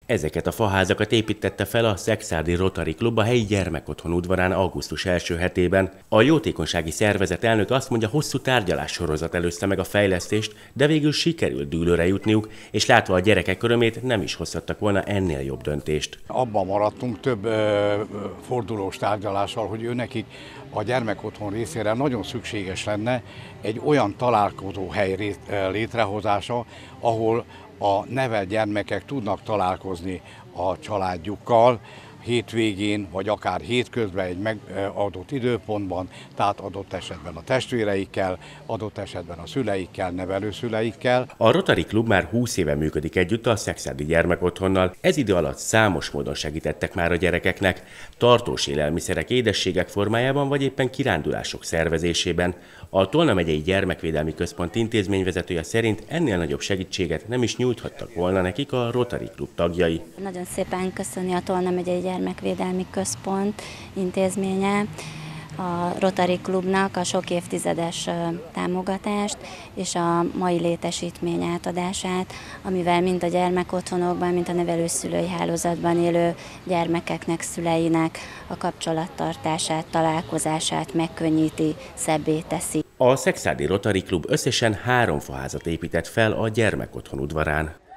Ezeket a faházakat építette fel a Szekszárdi Rotary Klub a helyi gyermekotthon udvarán augusztus első hetében. A jótékonysági szervezet elnök azt mondja, hosszú tárgyalássorozat előzte meg a fejlesztést, de végül sikerült dűlőre jutniuk, és látva a gyerekek örömét nem is hozhattak volna ennél jobb döntést. Abban maradtunk több fordulós tárgyalással, hogy nekik a gyermekotthon részére nagyon szükséges lenne egy olyan találkozóhely létrehozása, ahol a nevelt gyermekek tudnak találkozni a családjukkal, hétvégén, vagy akár hétközben egy megadott időpontban, tehát adott esetben a testvéreikkel, adott esetben a szüleikkel, nevelőszüleikkel. A Rotary Klub már 20 éve működik együtt a Szekszárdi Gyermekotthonnal. Ez idő alatt számos módon segítettek már a gyerekeknek, tartós élelmiszerek, édességek formájában, vagy éppen kirándulások szervezésében. A Tolna megyei Gyermekvédelmi Központ intézményvezetője szerint ennél nagyobb segítséget nem is nyújthattak volna nekik a Rotary Klub tagjai. Nagyon szépen köszöni a Tolna megyei Gyermekvédelmi Központ intézménye a Rotary Klubnak a sok évtizedes támogatást és a mai létesítmény átadását, amivel mind a gyermekotthonokban, mind a nevelőszülői hálózatban élő gyermekeknek, szüleinek a kapcsolattartását, találkozását megkönnyíti, szebbé teszi. A Szekszárdi Rotary Klub összesen 3 faházat épített fel a gyermekotthon udvarán.